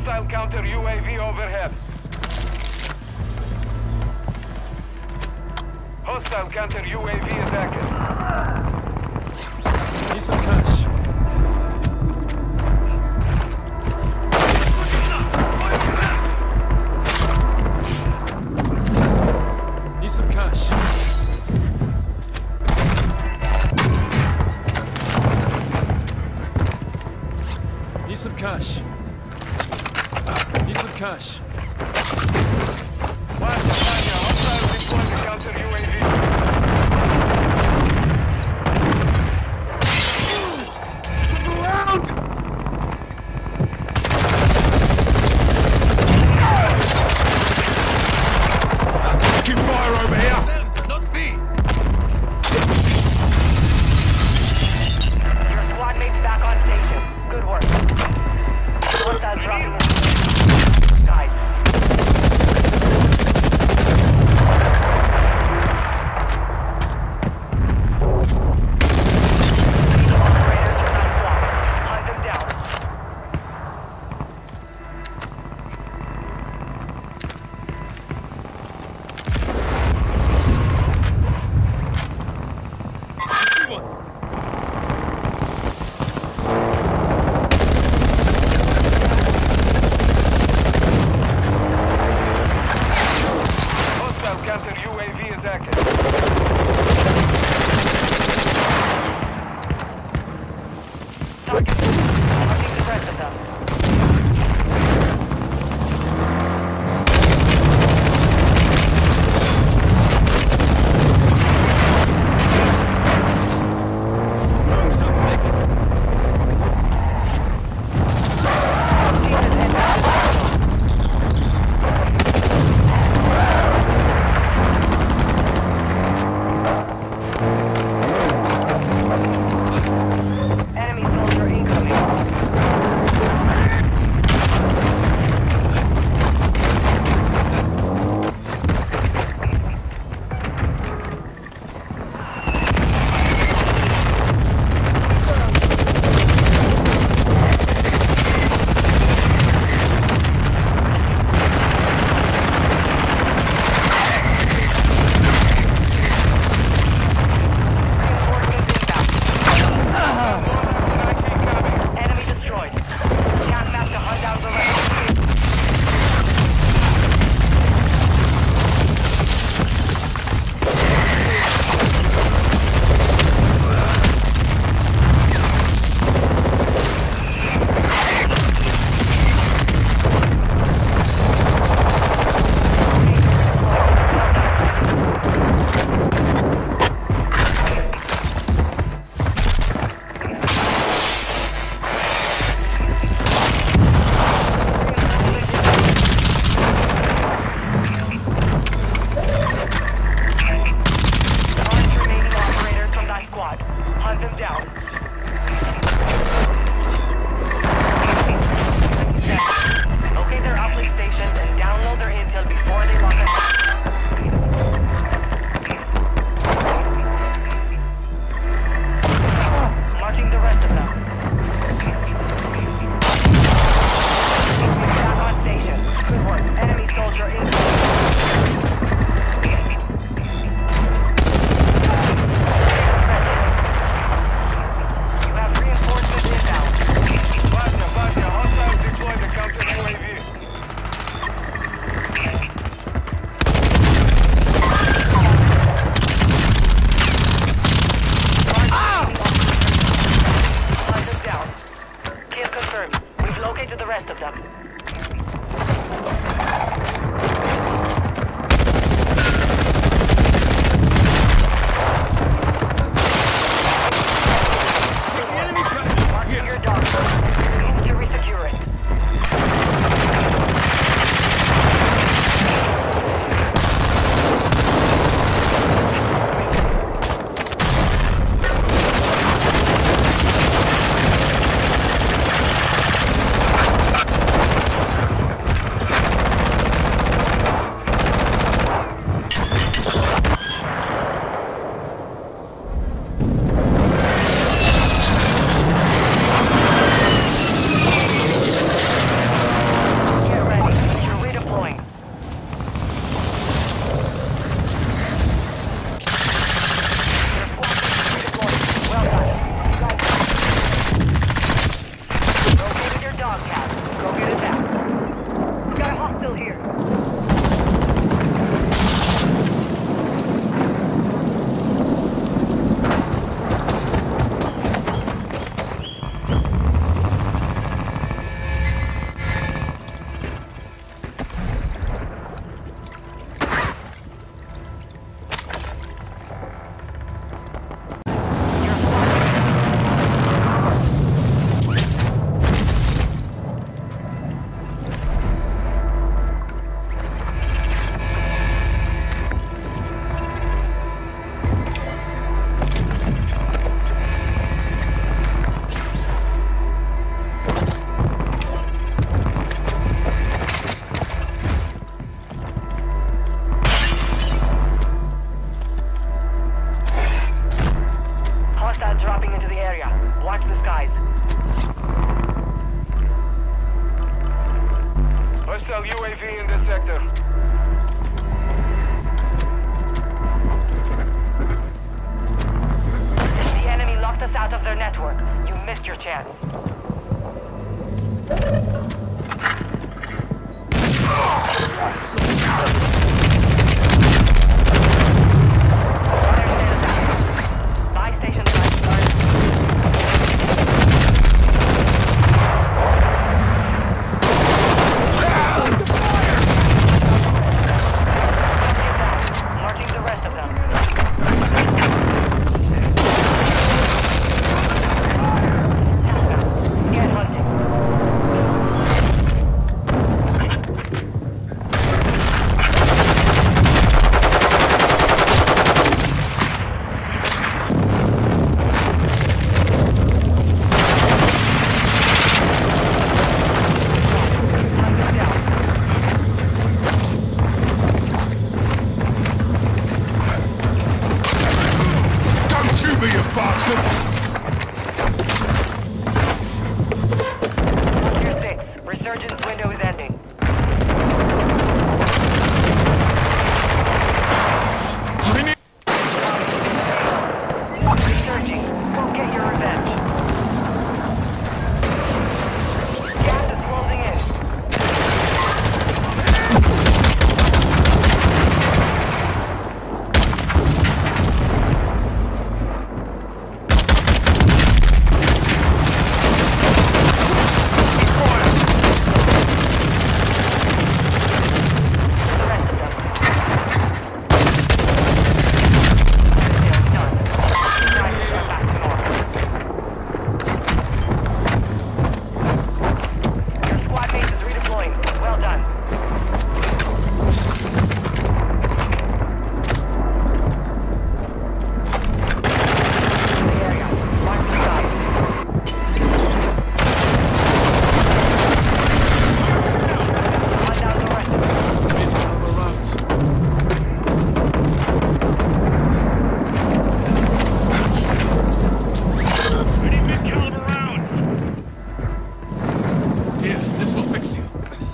Hostile counter UAV overhead. Hostile counter UAV is active. Need some cash. Need some cash. Need some cash. Need some cash. Hostile deployed the counter UAV. counter. The enemy locked us out of their network. You missed your chance. Buy station marking the rest of them. Get hunting. Don't shoot me, you bastard! Tier 6. Resurgence window is ending. I need... Resurging. Go get your revenge. Gas is closing in. The rest of them. Done. Time to get back to normal. Your squad mate is redeploying. Well done. The area. Watch the side. Run down the rest of them. Incoming rounds. Any mid-caliber rounds! Here, this will fix you.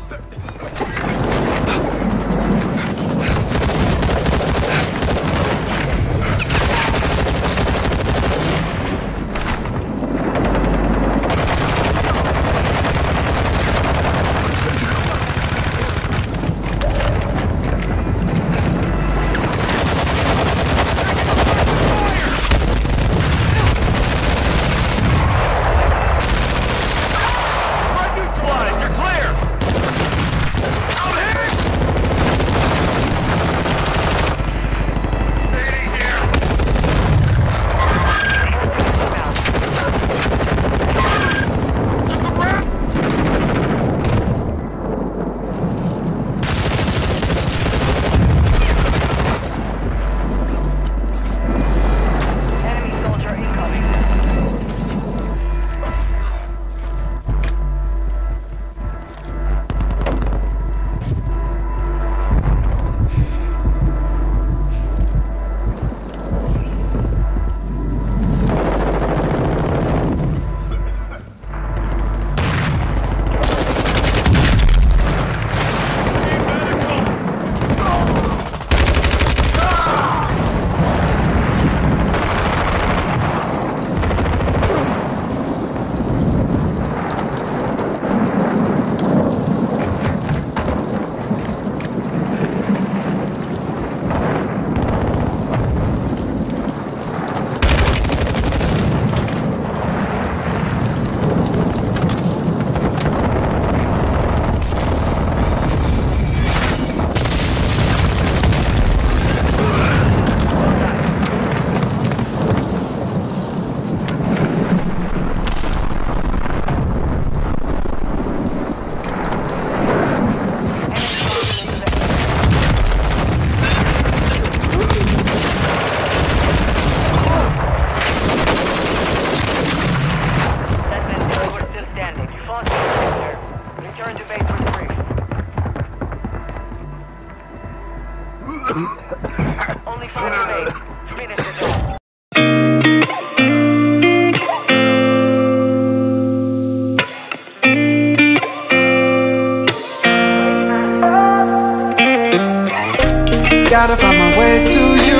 Front neutralized! You're clear! Out here! Stay here! To the ground! Enemy soldier incoming. Only 5 remain. Finish the job. Gotta find my way to you.